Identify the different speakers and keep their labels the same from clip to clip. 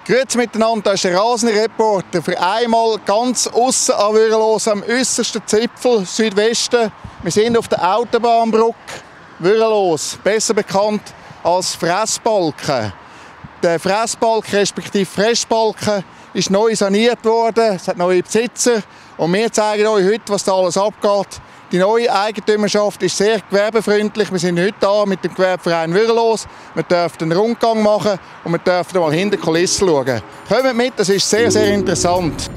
Speaker 1: Grüezi miteinander, das ist der Rasenreporter. Für einmal ganz aussen an Würrelos, am äußersten Zipfel Südwesten. Wir sind auf der Autobahnbrücke Würrelos, besser bekannt als Fressbalken. Der Fressbalken respektive Fressbalken ist neu saniert worden, es hat neue Besitzer und wir zeigen euch heute, was da alles abgeht. Die neue Eigentümerschaft ist sehr gewerbefreundlich. Wir sind heute hier mit dem Gewerbeverein Würrelos. Wir dürfen einen Rundgang machen und wir dürfen mal hinter die Kulissen schauen. Kommt mit, das ist sehr, sehr interessant.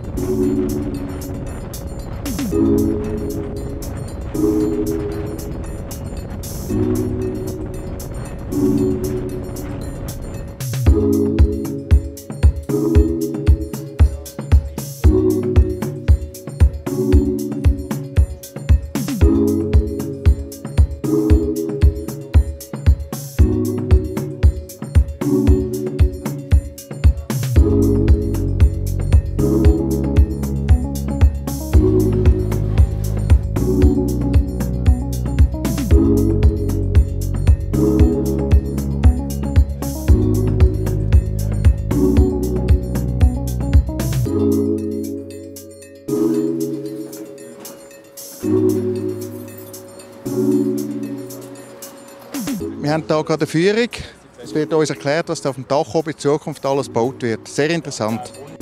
Speaker 1: Wir haben hier gerade eine Führung. Es wird uns erklärt, was da auf dem Dach oben in Zukunft alles gebaut wird. Sehr interessant.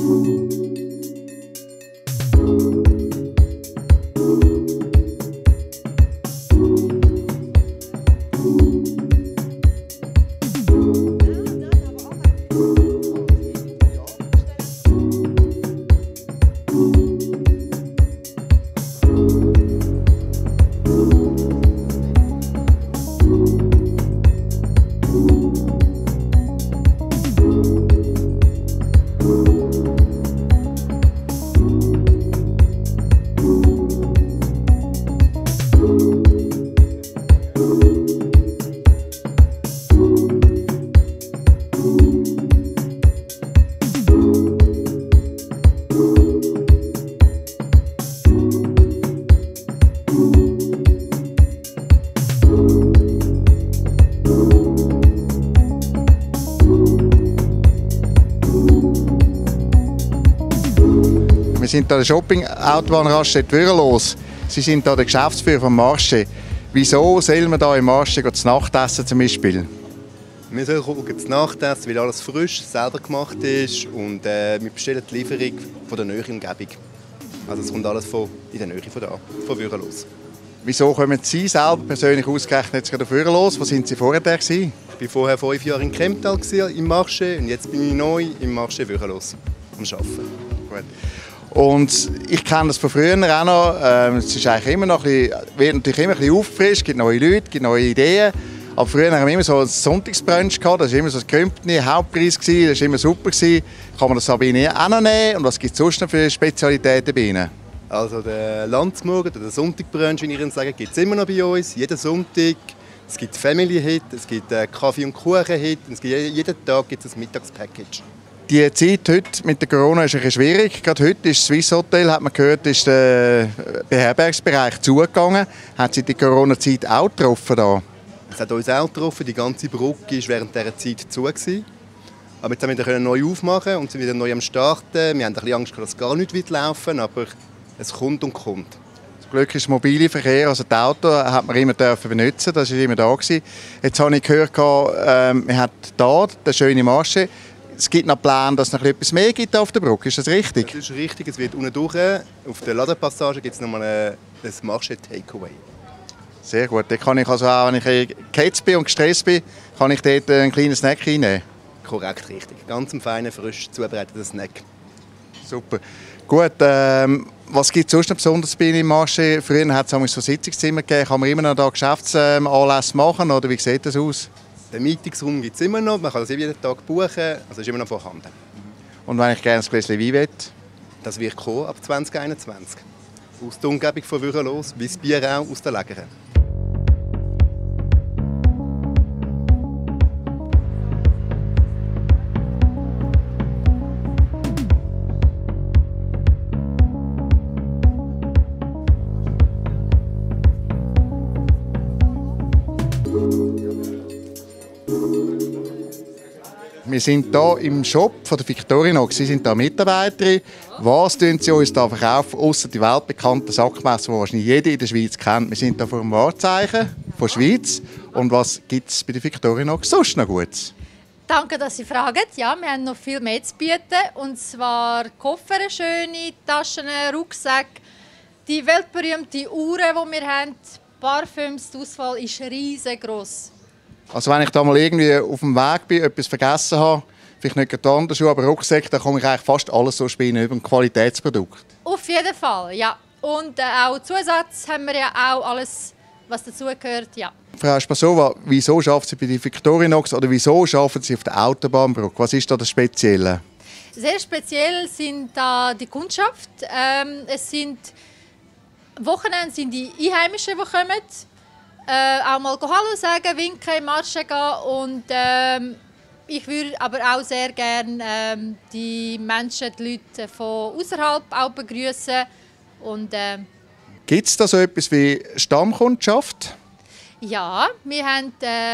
Speaker 1: Wir sind hier der Shopping-Autobahnraststätte Würrelos. Sie sind hier der Geschäftsführer vom Marché. Wieso soll man hier im Marché zu Nacht essen zum Beispiel?
Speaker 2: Wir sollen zu Nacht essen, weil alles frisch, selber gemacht ist und wir bestellen die Lieferung von der näheren Umgebung. Also es kommt alles in der Nähe von Würrelos.
Speaker 1: Wieso kommen Sie selber persönlich ausgerechnet jetzt gerade auf Würrelos? Wo sind Sie vorher gewesen?
Speaker 2: Ich war vorher 5 Jahre in Kemptal im Marché und jetzt bin ich neu im Marché Würrelos am Arbeiten.
Speaker 1: Gut. Und ich kenne das von früher auch noch. Es ist eigentlich immer noch wird natürlich immer ein bisschen auffrischt, es gibt neue Leute, gibt neue Ideen. Aber früher haben wir immer so ein Sonntagsbrunch gehabt, das war immer so ein gerümpfter Hauptpreis, das war immer super. Kann man das bei Ihnen auch noch nehmen? Und was gibt es sonst noch für Spezialitäten bei Ihnen?
Speaker 2: Also den Landsmorgen oder den Sonntagbrunch, wie ich Ihnen sage, gibt es immer noch bei uns, jeden Sonntag. Es gibt Family Hit, es gibt Kaffee- und Kuchen-Hit, jeden Tag gibt es ein Mittagspackage.
Speaker 1: Die Zeit heute mit der Corona ist ein bisschen schwierig. Gerade heute ist das Swiss Hotel, hat man gehört, ist der Beherbergungsbereich zugegangen. Hat Sie die Corona-Zeit auch getroffen? Da?
Speaker 2: Es hat uns auch getroffen. Die ganze Brücke war während dieser Zeit zu. Aber jetzt haben wir neu aufmachen und sind wieder neu am Starten. Wir haben ein bisschen Angst, dass gar nicht laufen wird, aber es kommt und kommt.
Speaker 1: Zum Glück ist der mobile Verkehr, also das Auto, hat man immer benutzen. Das war immer da gewesen. Jetzt habe ich gehört, man hat hier den schönen Marché. Es gibt noch Pläne, dass es noch etwas mehr gibt auf der Brücke. Ist das richtig?
Speaker 2: Das ist richtig. Es wird unten durch. Auf der Ladenpassage gibt es nochmal ein Marché Takeaway.
Speaker 1: Sehr gut. Da kann ich also auch, wenn ich gehetzt bin und gestresst bin, kann ich dort einen kleinen Snack reinnehmen.
Speaker 2: Korrekt, richtig. Ganz ein feiner, frisch zubereiteter Snack.
Speaker 1: Super. Gut, was gibt es sonst noch besonders bei Ihnen im Marché? Früher hat es so Sitzungszimmer gegeben. Kann man immer noch da Geschäftsanlässe machen oder wie sieht das aus?
Speaker 2: Den Meetingsraum gibt es immer noch, man kann das jeden Tag buchen, also ist immer noch vorhanden.
Speaker 1: Und wenn ich gerne ein Gläschen Wein will?
Speaker 2: Das wird kommen ab 2021. Aus der Umgebung von Würrelos, wie das Bier auch aus der Lägere.
Speaker 1: Wir sind hier im Shop von der Victorinox. Sie sind hier Mitarbeiterin. Was tun Sie uns hier verkaufen, ausser die weltbekannten Sackmesser, die wahrscheinlich jeder in der Schweiz kennt? Wir sind hier vor dem Wahrzeichen von der Schweiz. Und was gibt es bei der Victorinox sonst noch Gutes?
Speaker 3: Danke, dass Sie fragen. Ja, wir haben noch viel mehr zu bieten. Und zwar Koffer, schöne Taschen, Rucksäcke, die weltberühmte Uhren, die wir haben, Parfüms. Die Auswahl ist riesengroß.
Speaker 1: Also wenn ich da mal irgendwie auf dem Weg bin, etwas vergessen habe, vielleicht nicht gerade Wanderschuhe, aber Rucksack, dann komme ich eigentlich fast alles so spielen über ein Qualitätsprodukt.
Speaker 3: Auf jeden Fall, ja. Und auch Zusatz haben wir ja auch alles, was dazugehört, ja.
Speaker 1: Frau Spasowa, wieso arbeitet Sie bei der Victorinox oder wieso arbeiten Sie auf der Autobahnbrücke? Was ist da das Spezielle?
Speaker 3: Sehr speziell sind da die Kundschaft. Es sind Wochenende sind die Einheimischen, die kommen. Auch mal Hallo sagen, winken, in Marschen gehen. Und ich würde aber auch sehr gerne die Menschen, die Leute von außerhalb auch begrüßen.
Speaker 1: Gibt es da so etwas wie Stammkundschaft?
Speaker 3: Ja, wir haben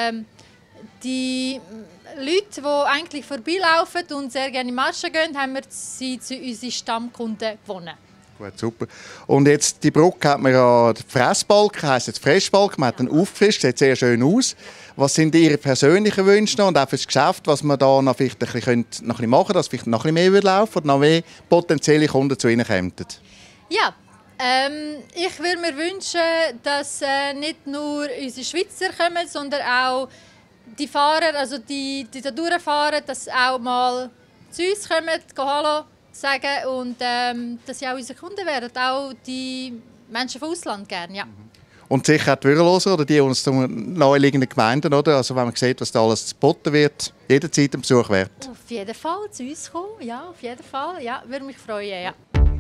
Speaker 3: die Leute, die eigentlich vorbeilaufen und sehr gerne in Marschen gehen, haben wir sie zu unseren Stammkunden gewonnen.
Speaker 1: Gut, super. Und jetzt, die Brücke hat man ja den Fressbalken, heisst jetzt Fressbalken, man hat den aufgefrischt, sieht sehr schön aus. Was sind Ihre persönlichen Wünsche noch und auch für das Geschäft, was man da noch vielleicht noch ein bisschen machen könnte, dass vielleicht noch ein bisschen mehr laufen und noch mehr potenzielle Kunden zu Ihnen kommen?
Speaker 3: Ja, ich würde mir wünschen, dass nicht nur unsere Schweizer kommen, sondern auch die Fahrer, also die da durchfahren, dass sie auch mal zu uns kommen, Hallo sagen und dass sie auch unsere Kunden werden, auch die Menschen vom Ausland gerne, ja.
Speaker 1: Und sicher auch die Würreloser oder die uns den naheliegenden Gemeinden, oder? Also wenn man sieht, was da alles geboten wird, jederzeit ein Besuch wert.
Speaker 3: Auf jeden Fall zu uns kommen, ja, auf jeden Fall, ja, würde mich freuen, ja.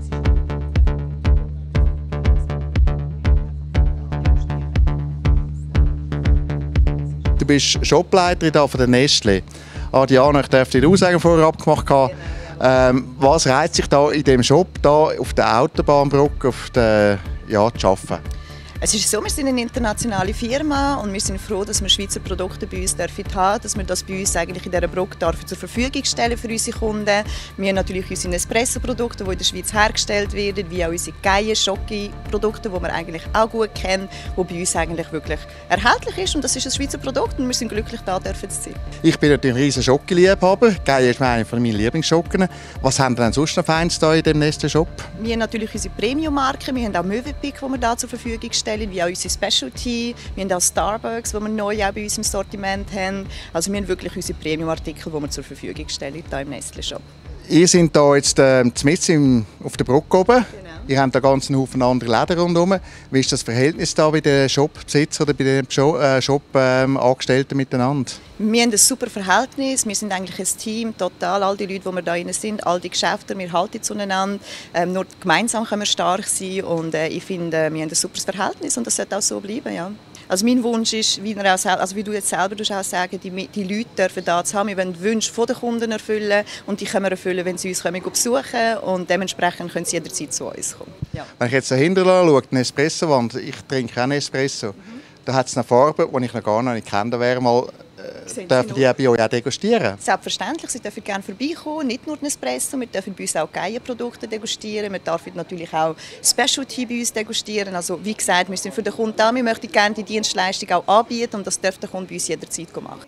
Speaker 1: Du bist Shopleiterin hier von der Nestlé. Adriana, ich darf dir Aussagen vorher abgemacht haben. Was reizt sich da in diesem Shop da auf der Autobahnbrücke zu arbeiten?
Speaker 4: Es ist so, wir sind eine internationale Firma und wir sind froh, dass wir Schweizer Produkte bei uns haben dürfen, dass wir das bei uns eigentlich in dieser Brücke zur Verfügung stellen für unsere Kunden. Wir haben natürlich unsere Espresso-Produkte, die in der Schweiz hergestellt werden, wie auch unsere Geien, Schoki-Produkte, die wir eigentlich auch gut kennen, die bei uns eigentlich wirklich erhältlich ist. Und das ist ein Schweizer Produkt und wir sind glücklich, da dürfen zu sein.
Speaker 1: Ich bin natürlich ein riesiger Schoki-Liebhaber. Geien ist eine meiner Lieblingsschocken. Was haben denn sonst noch Feines da in dem Nestlé-Shop?
Speaker 4: Wir haben natürlich unsere Premium-Marken, wir haben auch Mövenpick, die wir da zur Verfügung stellen, wie auch unsere Specialty. Wir haben auch Starbucks, die wir neu auch bei uns im Sortiment haben. Also wir haben wirklich unsere Premium-Artikel, die wir zur Verfügung stellen hier im Nestlé-Shop.
Speaker 1: Ihr seid hier jetzt mitten auf der Brücke oben.
Speaker 4: Genau.
Speaker 1: Ihr habt einen ganzen Haufen andere Läden rundherum. Wie ist das Verhältnis da bei den Shopbesitzern oder bei den Shop-Angestellten miteinander?
Speaker 4: Wir haben ein super Verhältnis. Wir sind eigentlich ein Team, total. All die Leute, die wir da drin sind, all die Geschäfte, wir halten zueinander. Nur gemeinsam können wir stark sein. Und ich finde, wir haben ein super Verhältnis und das sollte auch so bleiben. Ja. Also mein Wunsch ist, wie du jetzt selber auch sagen, die Leute dürfen da zu haben. Wir wollen die Wünsche der Kunden erfüllen und die können wir erfüllen, wenn sie uns besuchen und dementsprechend können sie jederzeit zu uns kommen. Ja.
Speaker 1: Wenn ich jetzt dahinter schaue, eine Espresso-Wand, ich trinke auch einen Espresso, da hat es eine Farbe, die ich noch gar nicht kenne. Da wäre mal, dürfen die bei euch auch degustieren?
Speaker 4: Selbstverständlich, Sie dürfen gerne vorbeikommen, nicht nur den Espresso, wir dürfen bei uns auch Geien-Produkte degustieren, wir dürfen natürlich auch Specialty bei uns degustieren. Also wie gesagt, wir sind für den Kunden da, wir möchten gerne die Dienstleistung auch anbieten und das darf der Kunde bei uns jederzeit machen.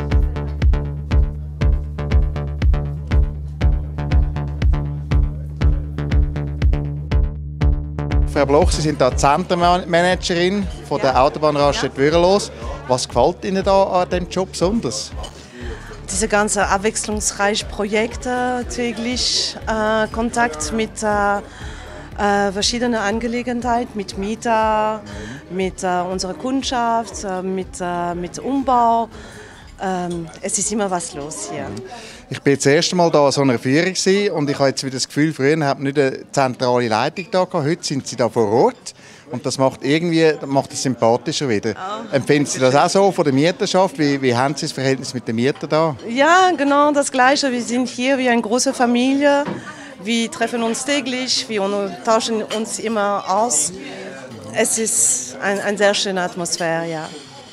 Speaker 1: Frau Bloch, Sie sind da Zentrumsmanagerin von der Autobahnraststätte Würrelos. Was gefällt Ihnen da an diesem Job besonders?
Speaker 5: Diese ganzen abwechslungsreichen Projekte, täglich Kontakt mit verschiedenen Angelegenheiten, mit Mieter, mit unserer Kundschaft, mit Umbau. Es ist immer was los hier.
Speaker 1: Ich war das erste Mal hier an so einer Führung und ich habe jetzt wieder das Gefühl, früher hatten wir nicht eine zentrale Leitung da gehabt. Heute sind Sie da vor Ort und das macht es sympathischer wieder. Empfinden Sie das auch so von der Mieterschaft? Wie haben Sie das Verhältnis mit den Mietern da?
Speaker 5: Ja, genau das Gleiche. Wir sind hier wie eine große Familie. Wir treffen uns täglich, wir tauschen uns immer aus. Es ist eine sehr schöne Atmosphäre, ja.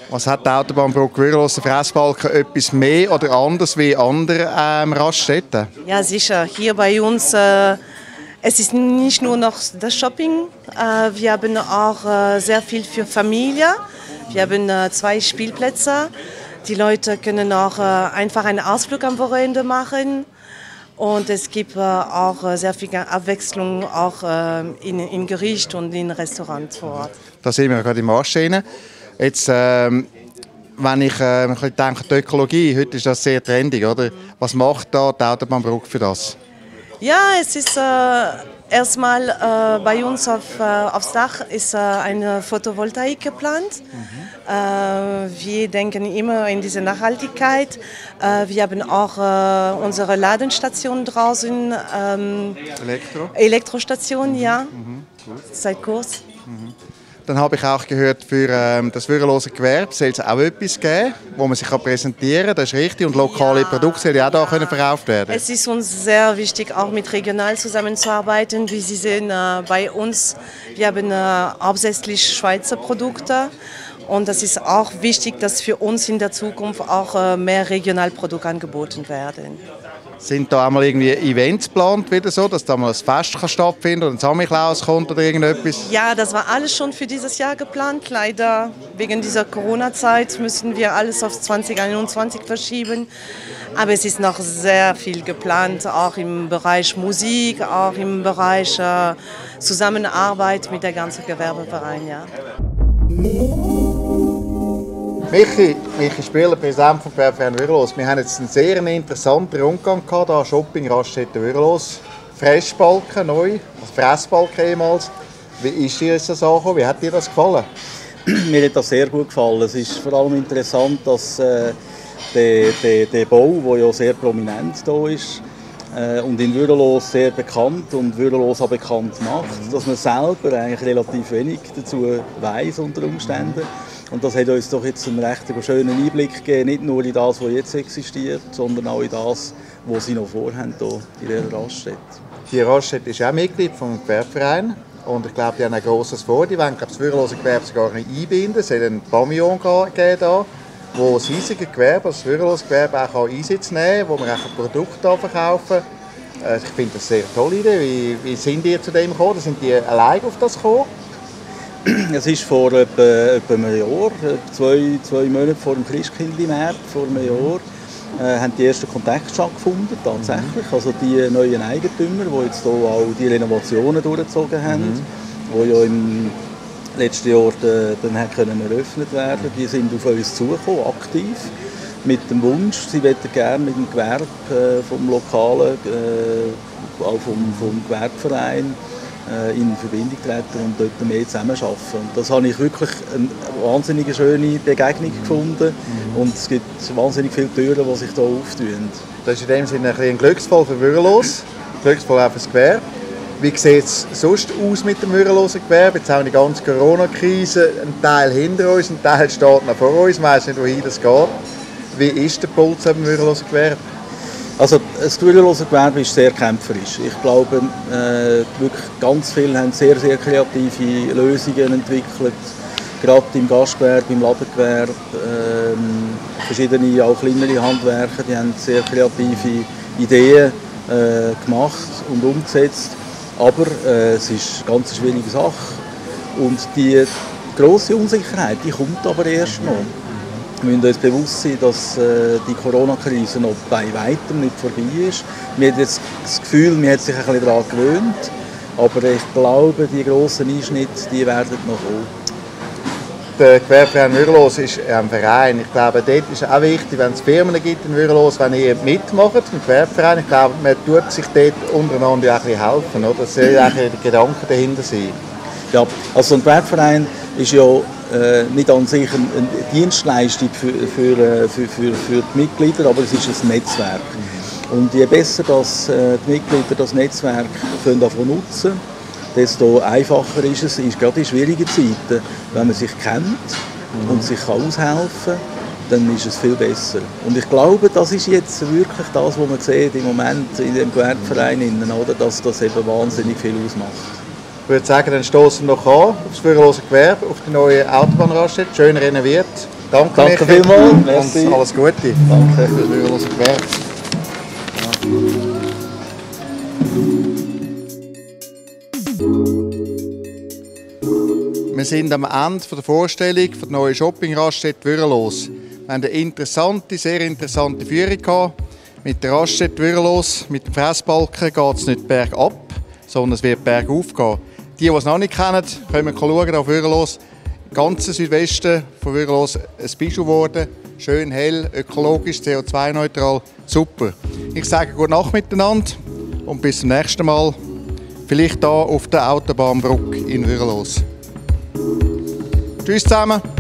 Speaker 1: Was hat die Autobahnbrücke Würrelos, der Fressbalken, etwas mehr oder anders wie andere Raststätten?
Speaker 5: Ja, sicher. Hier bei uns, es ist nicht nur noch das Shopping, wir haben auch sehr viel für Familie. Wir haben 2 Spielplätze. Die Leute können auch einfach einen Ausflug am Wochenende machen. Und es gibt auch sehr viel Abwechslung auch im Gericht und in Restaurants vor Ort.
Speaker 1: Da sind wir gerade im Maschinen. Jetzt, wenn ich denke, die Ökologie, heute ist das sehr trendig, oder? Was macht da die Autobahnbrücke für das?
Speaker 5: Ja, es ist erstmal bei uns aufs Dach ist eine Photovoltaik geplant. Wir denken immer in diese Nachhaltigkeit. Wir haben auch unsere Ladenstation draußen. Elektrostation, ja. Seit kurz.
Speaker 1: Dann habe ich auch gehört, für das würrelose Gewerbe soll es auch etwas geben, wo man sich präsentieren kann. Das ist richtig. Und lokale Produkte sollen ja auch da verkauft werden.
Speaker 5: Es ist uns sehr wichtig, auch mit regional zusammenzuarbeiten. Wie Sie sehen, bei uns, wir haben hauptsächlich Schweizer Produkte. Und es ist auch wichtig, dass für uns in der Zukunft auch mehr Regionalprodukte angeboten werden.
Speaker 1: Sind da einmal irgendwie Events geplant, wieder so, dass da mal ein Fest stattfinden oder ein Samichlaus kommt oder irgendetwas?
Speaker 5: Ja, das war alles schon für dieses Jahr geplant. Leider wegen dieser Corona-Zeit müssen wir alles auf 2021 verschieben. Aber es ist noch sehr viel geplant, auch im Bereich Musik, auch im Bereich Zusammenarbeit mit der ganzen Gewerbeverein. Ja.
Speaker 1: Michi Spieler, Präsident von Gewerbeverein Würrelos. Wir haben jetzt einen sehr interessanten Rundgang gehabt, hier Shopping Raststätte Würrelos. Fressbalken neu, also Fressbalken ehemals. Wie ist dir das angekommen? Wie hat dir das gefallen?
Speaker 6: Mir hat das sehr gut gefallen. Es ist vor allem interessant, dass der Bau, der ja sehr prominent hier ist, und in Würrelos sehr bekannt und Würrelos auch bekannt macht, dass man selber eigentlich relativ wenig dazu weiss unter Umständen. Und das hat uns doch jetzt einen recht schönen Einblick gegeben, nicht nur in das, was jetzt existiert, sondern auch in das, was sie noch vorhaben hier in dieser Raststätte.
Speaker 1: Die Raststätte ist auch Mitglied des Gewerbevereins und ich glaube, die haben ein grosses Vor. Die wollen das würrelose Gewerbe sogar einbinden. Es soll einen Pavillon geben, wo das hiesige Gewerbe, das würrelose Gewerbe auch Einsatz nehmen kann, wo man auch Produkte verkaufen kann. Ich finde das eine sehr tolle Idee. Wie sind die zu dem gekommen? Sind die allein auf das gekommen?
Speaker 6: Es ist vor etwa einem Jahr, zwei Monate vor dem Christkindlmärz, vor einem Jahr, haben die ersten Kontakte stattgefunden, tatsächlich. Also die neuen Eigentümer, die jetzt hier auch die Renovationen durchgezogen haben, die ja im letzten Jahr dann können eröffnet werden, die sind auf uns zugekommen, aktiv, mit dem Wunsch, sie möchten gerne mit dem Gewerbe vom Lokalen, auch vom Gewerbeverein, in Verbindung treten und dort mehr zusammenarbeiten. Und das habe ich wirklich eine wahnsinnig schöne Begegnung gefunden. Und es gibt wahnsinnig viele Türen, die sich hier auftun.
Speaker 1: Das ist in dem Sinne ein Glücksfall für Würrelos, Glücksfall auch für das Gewerbe. Wie sieht es sonst aus mit dem würrelosen Gewerbe? Jetzt haben wir die ganze Corona-Krise, ein Teil hinter uns, ein Teil steht noch vor uns. Ich weiss nicht, wohin das geht. Wie ist der Puls beim würrelosen Gewerbe?
Speaker 6: Also das würrelose Gewerbe ist sehr kämpferisch. Ich glaube, wirklich ganz viele haben sehr, sehr kreative Lösungen entwickelt. Gerade im Gastgewerbe, im Ladengewerbe, verschiedene auch kleinere Handwerker, die haben sehr kreative Ideen gemacht und umgesetzt. Aber es ist eine ganz schwierige Sache. Und die grosse Unsicherheit, die kommt aber erst noch. Wir müssen uns bewusst sein, dass die Corona-Krise noch bei weitem nicht vorbei ist. Wir haben jetzt das Gefühl, man hat sich ein bisschen daran gewöhnt. Aber ich glaube, die grossen Einschnitte, die werden noch kommen.
Speaker 1: Der Gewerbeverein Würrelos ist ein Verein. Ich glaube, dort ist auch wichtig, wenn es Firmen gibt in Würrelos, wenn ihr mitmacht im Gewerbeverein. Ich glaube, man tut sich dort untereinander auch ein bisschen helfen. Oder? Das soll eigentlich der Gedanke dahinter sein.
Speaker 6: Ja, also ein Gewerbeverein ist ja nicht an sich eine Dienstleistung für die Mitglieder, aber es ist ein Netzwerk. Und je besser dass die Mitglieder das Netzwerk davon nutzen, desto einfacher ist es, gerade in schwierigen Zeiten, wenn man sich kennt und sich aushelfen kann, dann ist es viel besser. Und ich glaube, das ist jetzt wirklich das, was man sieht im Moment in dem Gewerbeverein, dass das eben wahnsinnig viel ausmacht.
Speaker 1: Ich würde sagen, dann stoßen wir noch an auf das würrelose Gewerbe, auf die neue Autobahnraststätte, schön renoviert.
Speaker 6: Danke vielmals. Merci.
Speaker 1: Und alles Gute.
Speaker 6: Danke.
Speaker 1: Für das Würreloser Gewerbe. Wir sind am Ende der Vorstellung der neuen Shopping-Raststätte Würrelos. Wir haben eine sehr interessante Führung gehabt. Mit der Raststätte Würrelos, mit dem Fressbalken geht es nicht bergab, sondern es wird bergauf gehen. Die es noch nicht kennen, können schauen auf Würrelos. Im ganzen Südwesten von Würrelos ein Bijou geworden. Schön hell, ökologisch, CO2-neutral. Super. Ich sage gute Nacht miteinander und bis zum nächsten Mal. Vielleicht hier auf der Autobahnbrücke in Würrelos. Tschüss zusammen.